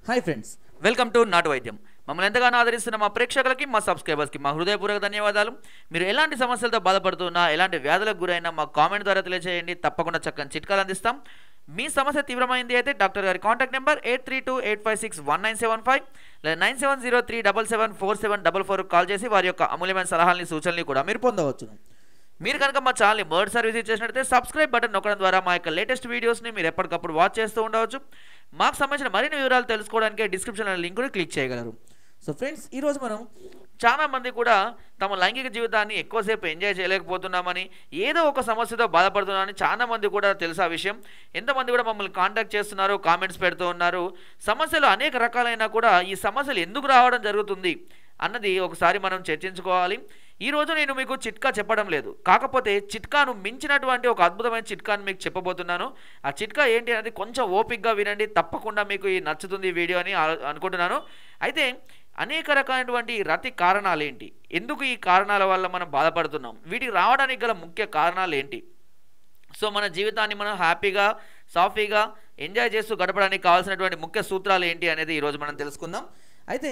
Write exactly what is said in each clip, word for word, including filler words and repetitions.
Hi friends, welcome to నాటు వైద్యం. మమ్మల్ని ఎంతగానో ఆదరిస్తున్న మా ప్రేక్షకులకి, మా సబ్స్క్రైబర్స్కి మా హృదయపూర్వక ధన్యవాదాలు. మీరు ఎలాంటి సమస్యలతో బాధపడుతున్నా, ఎలాంటి వ్యాధులకు గురైనా మా కామెంట్ ద్వారా తెలియజేయండి. తప్పకుండా చక్కని చిట్కాలు అందిస్తాం. మీ సమస్య తీవ్రమైంది అయితే డాక్టర్ గారి contact number eight three two eight five six one nine seven five లేదా nine seven zero three double seven four seven double four call చేసి వారి యొక్క అమూల్యమైన సలహాలని, సూచనలు కూడా మీరు పొందవచ్చు. మీరు కనుక మా ఛానల్ని మర్డ్ సర్వీస్ చేసినట్లయితే సబ్స్క్రైబ్ బటన్ నొక్కడం ద్వారా మా యొక్క లేటెస్ట్ వీడియోస్ని మీరు ఎప్పటికప్పుడు వాచ్ చేస్తూ ఉండవచ్చు. మాకు సంబంధించిన మరిన్ని వివరాలు తెలుసుకోవడానికి డిస్క్రిప్షన్లో లింక్ కూడా క్లిక్ చేయగలరు. సో ఫ్రెండ్స్, ఈరోజు మనం చాలామంది కూడా తమ లైంగిక జీవితాన్ని ఎక్కువసేపు ఎంజాయ్ చేయలేకపోతున్నామని, ఏదో ఒక సమస్యతో బాధపడుతున్నామని చాలామంది కూడా తెలుసు ఆ విషయం. ఎంతమంది కూడా మమ్మల్ని కాంటాక్ట్ చేస్తున్నారు, కామెంట్స్ పెడుతూ ఉన్నారు. సమస్యలు అనేక రకాలైనా కూడా ఈ సమస్యలు ఎందుకు రావడం జరుగుతుంది అన్నది ఒకసారి మనం చర్చించుకోవాలి. ఈరోజు నేను మీకు చిట్కా చెప్పడం లేదు, కాకపోతే చిట్కాను మించినటువంటి ఒక అద్భుతమైన చిట్కాను మీకు చెప్పబోతున్నాను. ఆ చిట్కా ఏంటి అనేది కొంచెం ఓపిక్గా వినండి, తప్పకుండా మీకు ఈ నచ్చుతుంది ఈ వీడియో అని అనుకుంటున్నాను. అయితే అనేక రకాలైనటువంటి రతి కారణాలు ఏంటి, ఎందుకు ఈ కారణాల వల్ల మనం బాధపడుతున్నాం, వీటికి రావడానికి గల ముఖ్య కారణాలు ఏంటి, సో మన జీవితాన్ని మనం హ్యాపీగా సాఫీగా ఎంజాయ్ చేస్తూ గడపడానికి కావాల్సినటువంటి ముఖ్య సూత్రాలు ఏంటి అనేది ఈరోజు మనం తెలుసుకుందాం. అయితే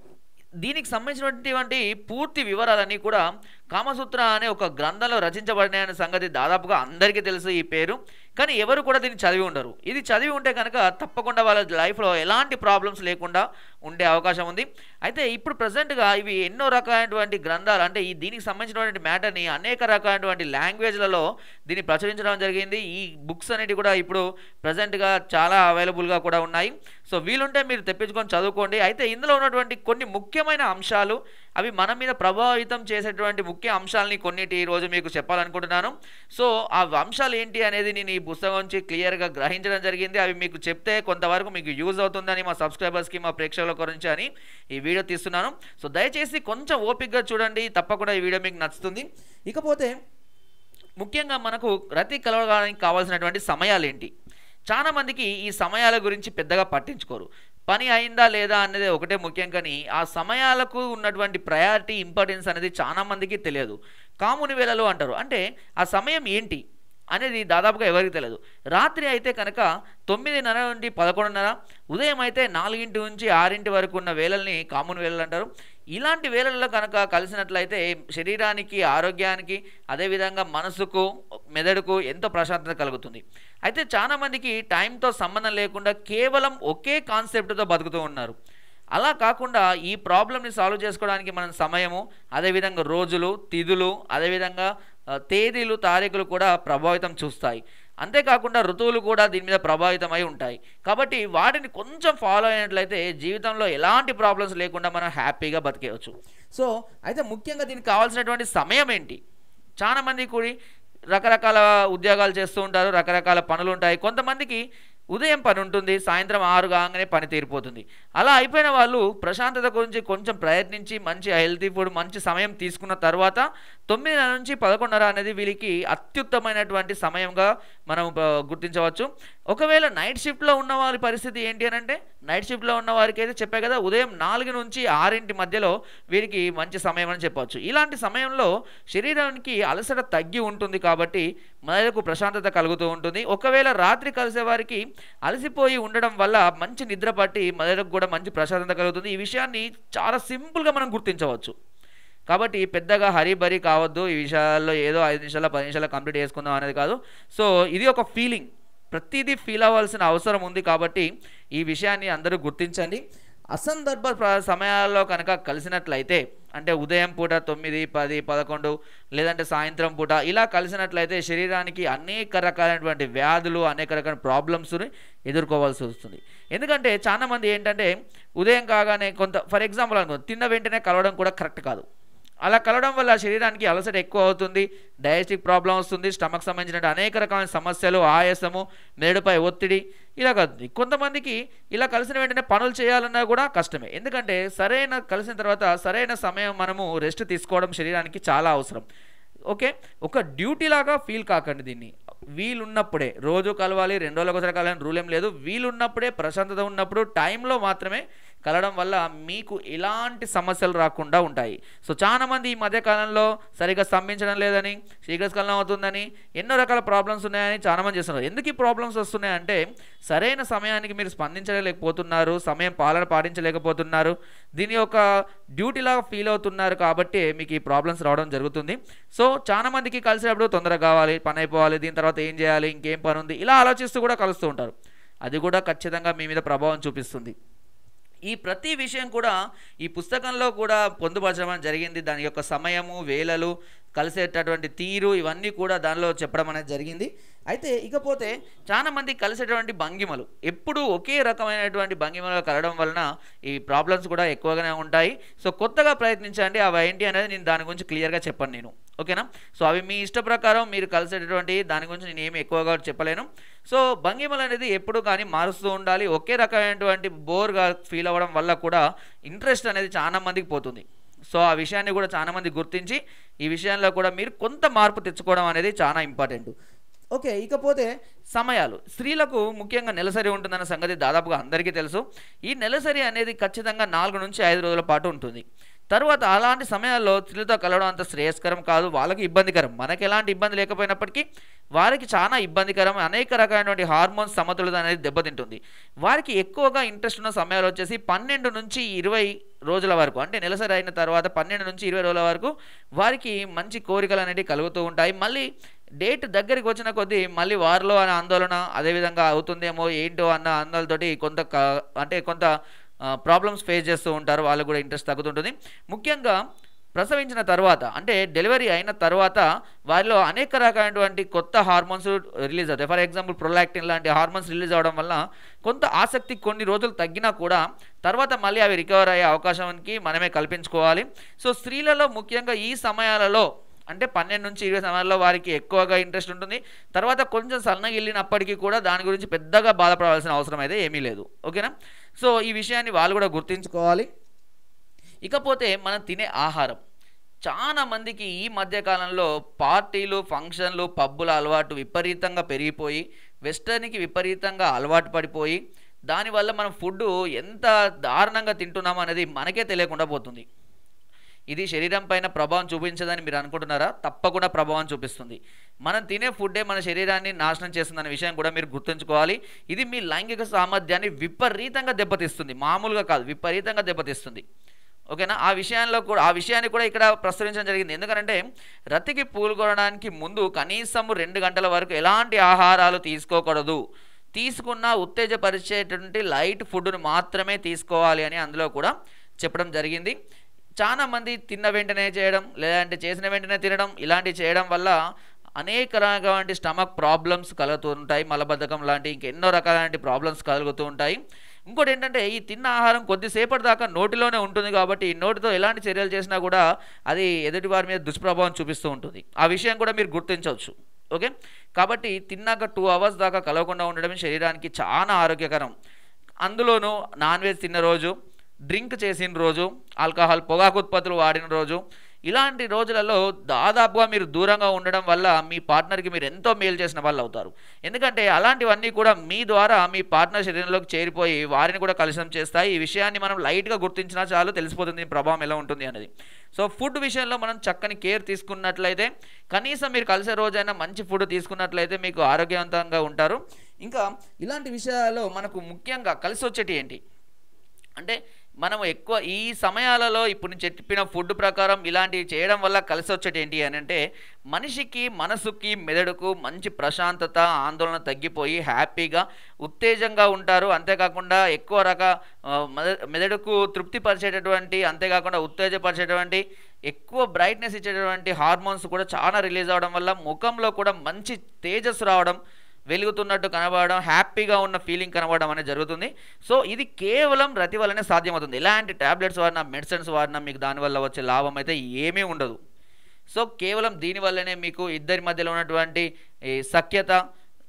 దీనికి సంబంధించినటువంటి పూర్తి వివరాలన్నీ కూడా కామసూత్ర అనే ఒక గ్రంథంలో రచించబడినాయనే సంగతి దాదాపుగా అందరికీ తెలుసు ఈ పేరు. కానీ ఎవరు కూడా దీన్ని చదివి ఉండరు. ఇది చదివి ఉంటే కనుక తప్పకుండా వాళ్ళ లైఫ్లో ఎలాంటి ప్రాబ్లమ్స్ లేకుండా ఉండే అవకాశం ఉంది. అయితే ఇప్పుడు ప్రజెంట్గా ఇవి ఎన్నో రకాలైనటువంటి గ్రంథాలు, అంటే ఈ దీనికి సంబంధించినటువంటి మ్యాటర్ని అనేక రకాలైనటువంటి లాంగ్వేజ్లలో దీన్ని ప్రచురించడం జరిగింది. ఈ బుక్స్ అనేవి కూడా ఇప్పుడు ప్రజెంట్గా చాలా అవైలబుల్గా కూడా ఉన్నాయి. సో వీలుంటే మీరు తెప్పించుకొని చదువుకోండి. అయితే ఇందులో ఉన్నటువంటి కొన్ని ముఖ్యమైన అంశాలు, అవి మన మీద ప్రభావితం చేసేటువంటి ముఖ్య అంశాలని కొన్నిటి ఈరోజు మీకు చెప్పాలనుకుంటున్నాను. సో ఆ అంశాలు ఏంటి అనేది నేను ఈ పుస్తకం నుంచి క్లియర్గా గ్రహించడం జరిగింది. అవి మీకు చెప్తే కొంతవరకు మీకు యూజ్ అవుతుందని మా సబ్స్క్రైబర్స్కి, మా ప్రేక్షకుల గురించి అని ఈ వీడియో తీస్తున్నాను. సో దయచేసి కొంచెం ఓపికగా చూడండి, తప్పకుండా ఈ వీడియో మీకు నచ్చుతుంది. ఇకపోతే ముఖ్యంగా మనకు రతి కలవడానికి కావాల్సినటువంటి సమయాలు ఏంటి, చాలామందికి ఈ సమయాల గురించి పెద్దగా పట్టించుకోరు. పని అయిందా లేదా అనేది ఒకటే ముఖ్యం, కానీ ఆ సమయాలకు ఉన్నటువంటి ప్రయారిటీ, ఇంపార్టెన్స్ అనేది చాలామందికి తెలియదు. కాముని వేళలు అంటారు, అంటే ఆ సమయం ఏంటి అనేది దాదాపుగా ఎవరికి తెలియదు. రాత్రి అయితే కనుక తొమ్మిదిన్నర నుండి పదకొండున్నర, ఉదయం అయితే నాలుగింటి నుంచి ఆరింటి వరకు ఉన్న వేళల్ని కాముని వేళలు అంటారు. ఇలాంటి వేళల్లో కనుక కలిసినట్లయితే శరీరానికి, ఆరోగ్యానికి, అదేవిధంగా మనసుకు, మెదడుకు ఎంతో ప్రశాంతత కలుగుతుంది. అయితే చాలామందికి టైంతో సంబంధం లేకుండా కేవలం ఒకే కాన్సెప్ట్తో బతుకుతూ ఉన్నారు. అలా కాకుండా ఈ ప్రాబ్లమ్ని సాల్వ్ చేసుకోవడానికి మనం సమయము, అదేవిధంగా రోజులు, తిథులు, అదేవిధంగా తేదీలు, తారీఖులు కూడా ప్రభావితం చూస్తాయి. అంతేకాకుండా ఋతువులు కూడా దీని మీద ప్రభావితమై ఉంటాయి. కాబట్టి వాటిని కొంచెం ఫాలో అయినట్లయితే జీవితంలో ఎలాంటి ప్రాబ్లమ్స్ లేకుండా మనం హ్యాపీగా బతికేయచ్చు. సో అయితే ముఖ్యంగా దీనికి కావాల్సినటువంటి సమయం ఏంటి, చాలామంది కూడా రకరకాల ఉద్యోగాలు చేస్తూ ఉంటారు, రకరకాల పనులు ఉంటాయి. కొంతమందికి ఉదయం పని ఉంటుంది, సాయంత్రం ఆరు కాగానే పని తీరిపోతుంది. అలా అయిపోయిన వాళ్ళు ప్రశాంతత గురించి కొంచెం ప్రయత్నించి మంచి హెల్తీ ఫుడ్, మంచి సమయం తీసుకున్న తర్వాత తొమ్మిదిన్నర నుంచి పదకొండున్నర అనేది వీళ్ళకి అత్యుత్తమైనటువంటి సమయంగా మనం గుర్తించవచ్చు. ఒకవేళ నైట్ షిఫ్ట్లో ఉన్న వారి పరిస్థితి ఏంటి అని అంటే, నైట్ షిఫ్ట్లో ఉన్న వారికి అయితే చెప్పే కదా, ఉదయం నాలుగు నుంచి ఆరింటి మధ్యలో వీరికి మంచి సమయం అని చెప్పవచ్చు. ఇలాంటి సమయంలో శరీరానికి అలసట తగ్గి ఉంటుంది కాబట్టి మెదడుకు ప్రశాంతత కలుగుతూ ఉంటుంది. ఒకవేళ రాత్రి కలిసే వారికి అలసిపోయి ఉండడం వల్ల మంచి నిద్ర పట్టి మెదడుకు కూడా మంచి ప్రశాంతత కలుగుతుంది. ఈ విషయాన్ని చాలా సింపుల్గా మనం గుర్తించవచ్చు. కాబట్టి పెద్దగా హరీబరీ కావద్దు. ఈ విషయాల్లో ఏదో ఐదు నిమిషాల పది నిమిషాలు కంప్లీట్ చేసుకుందాం అనేది కాదు. సో ఇది ఒక ఫీలింగ్, ప్రతిదీ ఫీల్ అవ్వాల్సిన అవసరం ఉంది. కాబట్టి ఈ విషయాన్ని అందరూ గుర్తించండి. అసందర్భ సమయాల్లో కనుక కలిసినట్లయితే, అంటే ఉదయం పూట తొమ్మిది, పది, పదకొండు, లేదంటే సాయంత్రం పూట ఇలా కలిసినట్లయితే శరీరానికి అనేక రకాలైనటువంటి వ్యాధులు, అనేక రకాల ప్రాబ్లమ్స్ని ఎదుర్కోవాల్సి వస్తుంది. ఎందుకంటే చాలామంది ఏంటంటే ఉదయం కాగానే కొంత, ఫర్ ఎగ్జాంపుల్ అనుకో, తిన్న వెంటనే కలవడం కూడా కరెక్ట్ కాదు. అలా కలవడం వల్ల శరీరానికి అలసట ఎక్కువ అవుతుంది, డైజెస్టివ్ ప్రాబ్లం వస్తుంది, స్టమక్ సంబంధించిన అనేక రకాల సమస్యలు, ఆయాసము, మెదడుపై ఒత్తిడి ఇలా కలుగుతుంది. కొంతమందికి ఇలా కలిసిన వెంటనే పనులు చేయాలన్నా కూడా కష్టమే. ఎందుకంటే సరైన కలిసిన తర్వాత సరైన సమయం మనము రెస్ట్ తీసుకోవడం శరీరానికి చాలా అవసరం. ఓకే, ఒక డ్యూటీ లాగా ఫీల్ కాకండి దీన్ని. వీలున్నప్పుడే, రోజు కలవాలి, రెండు రోజులకు ఒకసారి కలవాలని రూల్ ఏం లేదు. వీలున్నప్పుడే, ప్రశాంతత ఉన్నప్పుడు, టైంలో మాత్రమే కలవడం వల్ల మీకు ఎలాంటి సమస్యలు రాకుండా ఉంటాయి. సో చాలామంది ఈ మధ్యకాలంలో సరిగ్గా స్తంభించడం లేదని, శీఘ్రస్ఖలనం అవుతుందని, ఎన్నో రకాల ప్రాబ్లమ్స్ ఉన్నాయని చాలామంది చేస్తున్నారు. ఎందుకు ఈ ప్రాబ్లమ్స్ వస్తున్నాయంటే సరైన సమయానికి మీరు స్పందించలేకపోతున్నారు, సమయం పాలన పాటించలేకపోతున్నారు, దీని యొక్క డ్యూటీలాగా ఫీల్ అవుతున్నారు కాబట్టి మీకు ఈ ప్రాబ్లమ్స్ రావడం జరుగుతుంది. సో చాలామందికి కలిసేటప్పుడు తొందరగా కావాలి, పని అయిపోవాలి, దీని తర్వాత ఏం చేయాలి, ఇంకేం పని ఉంది, ఇలా ఆలోచిస్తూ కూడా కలుస్తూ ఉంటారు. అది కూడా ఖచ్చితంగా మీ మీద ప్రభావం చూపిస్తుంది. ఈ ప్రతి విషయం కూడా ఈ పుస్తకంలో కూడా పొందుపరచడం జరిగింది. దాని యొక్క సమయము, వేళలు, కలిసేటటువంటి తీరు ఇవన్నీ కూడా దానిలో చెప్పడం అనేది జరిగింది. అయితే ఇకపోతే చాలామంది కలిసేటువంటి భంగిమలు ఎప్పుడూ ఒకే రకమైనటువంటి భంగిమలు కలవడం వలన ఈ ప్రాబ్లమ్స్ కూడా ఎక్కువగానే ఉంటాయి. సో కొత్తగా ప్రయత్నించండి. అవి ఏంటి అనేది నేను దాని గురించి క్లియర్గా చెప్పను నేను, ఓకేనా. సో అవి మీ ఇష్ట ప్రకారం మీరు కలిసేటటువంటి దాని గురించి నేను ఏమి ఎక్కువగా చెప్పలేను. సో భంగిమలు అనేది ఎప్పుడు కానీ మారుస్తూ ఉండాలి. ఒకే రకమైనటువంటి బోర్గా ఫీల్ అవ్వడం వల్ల కూడా ఇంట్రెస్ట్ అనేది చాలా మందికి పోతుంది. సో ఆ విషయాన్ని కూడా చాలామంది గుర్తించి ఈ విషయంలో కూడా మీరు కొంత మార్పు తెచ్చుకోవడం అనేది చాలా ఇంపార్టెంట్. ఓకే, ఇకపోతే సమయాలు స్త్రీలకు ముఖ్యంగా నెలసరి ఉంటుందన్న సంగతి దాదాపుగా అందరికీ తెలుసు. ఈ నెలసరి అనేది ఖచ్చితంగా నాలుగు నుంచి ఐదు రోజుల పాటు ఉంటుంది. తర్వాత అలాంటి సమయాల్లో స్త్రీలతో కలవడం అంత శ్రేయస్కరం కాదు, వాళ్ళకి ఇబ్బందికరం. మనకి ఎలాంటి ఇబ్బంది లేకపోయినప్పటికీ వారికి చాలా ఇబ్బందికరం. అనేక రకమైనటువంటి హార్మోన్స్ సమతుల్యత అనేది దెబ్బతింటుంది. వారికి ఎక్కువగా ఇంట్రెస్ట్ ఉన్న సమయాలు వచ్చేసి పన్నెండు నుంచి ఇరవై రోజుల వరకు, అంటే నెలసరి అయిన తర్వాత పన్నెండు నుంచి ఇరవై రోజుల వరకు వారికి మంచి కోరికలు అనేవి కలుగుతూ ఉంటాయి. మళ్ళీ డేట్ దగ్గరికి వచ్చిన కొద్దీ మళ్ళీ వారిలో అనే ఆందోళన అదేవిధంగా అవుతుందేమో ఏంటో అన్న ఆందోళనతోటి కొంత అంటే కొంత ప్రాబ్లమ్స్ ఫేస్ చేస్తూ ఉంటారు. వాళ్ళకు కూడా ఇంట్రెస్ట్ తగ్గుతుంటుంది. ముఖ్యంగా ప్రసవించిన తర్వాత అంటే డెలివరీ అయిన తర్వాత వారిలో అనేక రకమైనటువంటి కొత్త హార్మోన్స్ రిలీజ్ అవుతాయి. ఫర్ ఎగ్జాంపుల్ ప్రొలాక్టిన్ లాంటి హార్మోన్స్ రిలీజ్ అవ్వడం వల్ల కొంత ఆసక్తి కొన్ని రోజులు తగ్గినా కూడా తర్వాత మళ్ళీ అవి రికవర్ అయ్యే అవకాశానికి మనమే కల్పించుకోవాలి. సో స్త్రీలలో ముఖ్యంగా ఈ సమయాలలో అంటే పన్నెండు నుంచి ఇరవై సమయాల్లో వారికి ఎక్కువగా ఇంట్రెస్ట్ ఉంటుంది. తర్వాత కొంచెం సన్నగిల్లినప్పటికీ కూడా దాని గురించి పెద్దగా బాధపడాల్సిన అవసరం అయితే ఏమీ లేదు, ఓకేనా. సో ఈ విషయాన్ని వాళ్ళు కూడా గుర్తుంచుకోవాలి. ఇకపోతే మనం తినే ఆహారం చాలా మందికి ఈ మధ్యకాలంలో పార్టీలు, ఫంక్షన్లు, పబ్బుల అలవాటు విపరీతంగా పెరిగిపోయి వెస్టర్న్కి విపరీతంగా అలవాటు పడిపోయి దానివల్ల మనం ఫుడ్ ఎంత దారుణంగా తింటున్నామో అనేది మనకే తెలియకుండా పోతుంది. ఇది శరీరం పైన ప్రభావం చూపించదని మీరు అనుకుంటున్నారా? తప్పకుండా ప్రభావం చూపిస్తుంది. మనం తినే ఫుడ్డే మన శరీరాన్ని నాశనం చేస్తుందనే విషయం కూడా మీరు గుర్తుంచుకోవాలి. ఇది మీ లైంగిక సామర్థ్యాన్ని విపరీతంగా దెబ్బతీస్తుంది, మామూలుగా కాదు, విపరీతంగా దెబ్బతీస్తుంది, ఓకేనా. ఆ విషయంలో కూడా ఆ విషయాన్ని కూడా ఇక్కడ ప్రస్తావించడం జరిగింది. ఎందుకంటే రతికి పూలుకోవడానికి ముందు కనీసం రెండు గంటల వరకు ఎలాంటి ఆహారాలు తీసుకోకూడదు, తీసుకున్న ఉత్తేజపరిచేటువంటి లైట్ ఫుడ్ను మాత్రమే తీసుకోవాలి అని అందులో కూడా చెప్పడం జరిగింది. చాలా మంది తిన్న వెంటనే చేయడం లేదంటే చేసిన వెంటనే తినడం ఇలాంటివి చేయడం వల్ల అనేక రకమైన స్టమక్ ప్రాబ్లమ్స్ కలుగుతూ ఉంటాయి. మలబద్ధకం లాంటి ఇంకెన్నో రకాలైన ప్రాబ్లమ్స్ కలుగుతూ ఉంటాయి. ఇంకోటి ఏంటంటే ఈ తిన్న ఆహారం కొద్దిసేపటి దాకా నోటిలోనే ఉంటుంది కాబట్టి నోటితో ఎలాంటి చర్యలు చేసినా కూడా అది ఎదుటి వారి మీద దుష్ప్రభావం చూపిస్తూ ఉంటుంది. ఆ విషయం కూడా మీరు గుర్తించవచ్చు, ఓకే. కాబట్టి తిన్నాక టూ అవర్స్ దాకా కలవకుండా ఉండడం శరీరానికి చాలా ఆరోగ్యకరం. అందులోనూ నాన్ వెజ్ తిన్న రోజు, డ్రింక్ చేసిన రోజు, ఆల్కహాల్ పొగాకు ఉత్పత్తులు వాడిన రోజు, ఇలాంటి రోజులలో దాదాపుగా మీరు దూరంగా ఉండడం వల్ల మీ పార్ట్నర్కి మీరు ఎంతో మేలు చేసిన వాళ్ళు అవుతారు. ఎందుకంటే అలాంటివన్నీ కూడా మీ ద్వారా మీ పార్ట్నర్ శరీరంలోకి చేరిపోయి వారిని కూడా కలుషితం చేస్తాయి. ఈ విషయాన్ని మనం లైట్గా గుర్తించినా చాలు తెలిసిపోతుంది ప్రభావం ఎలా ఉంటుంది అనేది. సో ఫుడ్ విషయంలో మనం చక్కని కేర్ తీసుకున్నట్లయితే కనీసం మీరు కలిసే రోజైనా మంచి ఫుడ్ తీసుకున్నట్లయితే మీకు ఆరోగ్యవంతంగా ఉంటారు. ఇంకా ఇలాంటి విషయాల్లో మనకు ముఖ్యంగా కలిసి వచ్చేటి ఏంటి అంటే మనం ఎక్కువ ఈ సమయాలలో ఇప్పుడు నేను చెప్పిన ఫుడ్ ప్రకారం ఇలాంటివి చేయడం వల్ల కలిసి వచ్చేటి ఏంటి అని అంటే మనిషికి, మనసుకి, మెదడుకు మంచి ప్రశాంతత, ఆందోళన తగ్గిపోయి హ్యాపీగా ఉత్తేజంగా ఉంటారు. అంతేకాకుండా ఎక్కువ రక మెదడుకు తృప్తిపరిచేటటువంటి అంతేకాకుండా ఉత్తేజపరిచేటువంటి ఎక్కువ బ్రైట్నెస్ ఇచ్చేటటువంటి హార్మోన్స్ కూడా చాలా రిలీజ్ అవ్వడం వల్ల ముఖంలో కూడా మంచి తేజస్సు రావడం, వెలుగుతున్నట్టు కనబడడం, హ్యాపీగా ఉన్న ఫీలింగ్ కనబడడం అనేది జరుగుతుంది. సో ఇది కేవలం రతి వల్లనే సాధ్యమవుతుంది. ఎలాంటి ట్యాబ్లెట్స్ వాడినా, మెడిసిన్స్ వాడినా మీకు దానివల్ల వచ్చే లాభం అయితే ఏమీ ఉండదు. సో కేవలం దీనివల్లనే మీకు ఇద్దరి మధ్యలో ఉన్నటువంటి సఖ్యత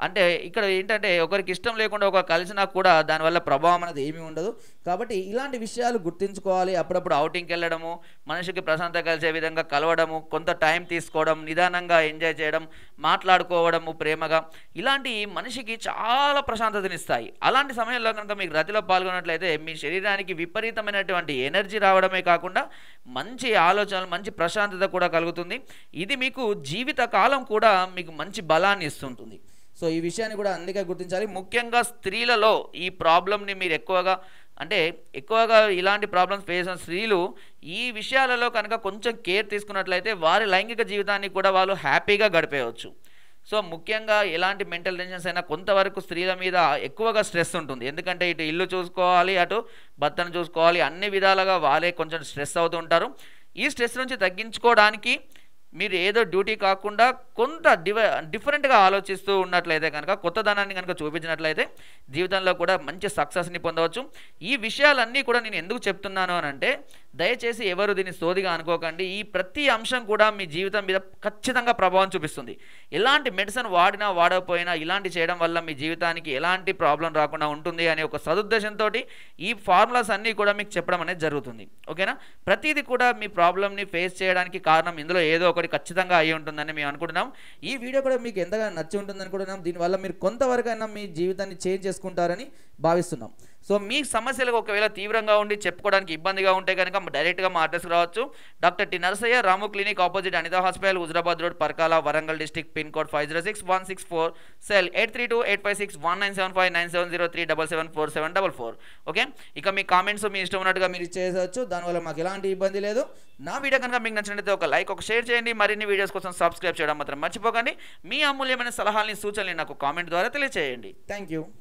అంటే ఇక్కడ ఏంటంటే ఒకరికి ఇష్టం లేకుండా ఒక కలిసినా కూడా దానివల్ల ప్రభావం అనేది ఏమీ ఉండదు. కాబట్టి ఇలాంటి విషయాలు గుర్తుంచుకోవాలి. అప్పుడప్పుడు ఔటింగ్కి వెళ్ళడము, మనిషికి ప్రశాంతత కలిసే విధంగా కలవడము, కొంత టైం తీసుకోవడం, నిదానంగా ఎంజాయ్ చేయడం, మాట్లాడుకోవడము ప్రేమగా, ఇలాంటి మనిషికి చాలా ప్రశాంతతనిస్తాయి. అలాంటి సమయంలో కనుక మీకు రతిలో పాల్గొన్నట్లయితే మీ శరీరానికి విపరీతమైనటువంటి ఎనర్జీ రావడమే కాకుండా మంచి ఆలోచనలు, మంచి ప్రశాంతత కూడా కలుగుతుంది. ఇది మీకు జీవిత కాలం కూడా మీకు మంచి బలాన్ని ఇస్తుంటుంది. సో ఈ విషయాన్ని కూడా అందుకే గుర్తించాలి. ముఖ్యంగా స్త్రీలలో ఈ ప్రాబ్లమ్ని మీరు ఎక్కువగా అంటే ఎక్కువగా ఇలాంటి ప్రాబ్లమ్స్ ఫేస్ అయిన స్త్రీలు ఈ విషయాలలో కనుక కొంచెం కేర్ తీసుకున్నట్లయితే వారి లైంగిక జీవితాన్ని కూడా వాళ్ళు హ్యాపీగా గడిపేయవచ్చు. సో ముఖ్యంగా ఎలాంటి మెంటల్ టెన్షన్స్ అయినా కొంతవరకు స్త్రీల మీద ఎక్కువగా స్ట్రెస్ ఉంటుంది. ఎందుకంటే ఇటు ఇల్లు చూసుకోవాలి, అటు భర్తను చూసుకోవాలి, అన్ని విధాలుగా వాళ్ళే కొంచెం స్ట్రెస్ అవుతూ ఉంటారు. ఈ స్ట్రెస్ నుంచి తగ్గించుకోవడానికి మీరు ఏదో డ్యూటీ కాకుండా కొంత డివ డిఫరెంట్గా ఆలోచిస్తూ ఉన్నట్లయితే కనుక, కొత్తదనాన్ని కనుక చూపించినట్లయితే జీవితంలో కూడా మంచి సక్సెస్ని పొందవచ్చు. ఈ విషయాలన్నీ కూడా నేను ఎందుకు చెప్తున్నాను అని అంటే, దయచేసి ఎవరు దీన్ని సోదిగా అనుకోకండి. ఈ ప్రతి అంశం కూడా మీ జీవితం మీద ఖచ్చితంగా ప్రభావం చూపిస్తుంది. ఎలాంటి మెడిసిన్ వాడినా వాడకపోయినా ఇలాంటి చేయడం వల్ల మీ జీవితానికి ఎలాంటి ప్రాబ్లం రాకుండా ఉంటుంది అనే ఒక సదుద్దేశంతో ఈ ఫార్ములాస్ అన్నీ కూడా మీకు చెప్పడం అనేది జరుగుతుంది. ఓకేనా? ప్రతిదీ కూడా మీ ప్రాబ్లమ్ని ఫేస్ చేయడానికి కారణం ఇందులో ఏదో ఒకటి ఖచ్చితంగా అయి ఉంటుందని మేము అనుకుంటున్నాం. ఈ వీడియో కూడా మీకు ఎంతగా నచ్చి ఉంటుంది అనుకుంటున్నాం. దీనివల్ల మీరు కొంతవరకైనా మీ జీవితాన్ని చేంజ్ చేసుకుంటారని భావిస్తున్నాం. సో మీ సమస్యలకు ఒకవేళ తీవ్రంగా ఉండి చెప్పుకోవడానికి ఇబ్బందిగా ఉంటే కనుక డైరెక్ట్గా మా అడ్రస్కి రావచ్చు. Doctor T Narasayya, Ramu clinic, opposite Anitha hospital, Huzurabad road, Parkal, Warangal district, pin code five zero six one six four, cell eight three two eight five six one nine seven five nine seven zero three double seven four seven double four. Okay, ఇక మీ comments మీ ఇష్టం ఉన్నట్టుగా మీరు చేయవచ్చు. దానివల్ల మాకు ఎలాంటి ఇబ్బంది లేదు. నా వీడియో కనుక మీకు నచ్చినట్లయితే ఒక లైక్, ఒక షేర్ చేయండి. మరిన్ని వీడియోస్ కోసం సబ్స్క్రైబ్ చేయడం మాత్రం మర్చిపోకండి. మీ అమూల్యమైన సలహాలని, సూచనలు నాకు కామెంట్ ద్వారా తెలియజేయండి. Thank you.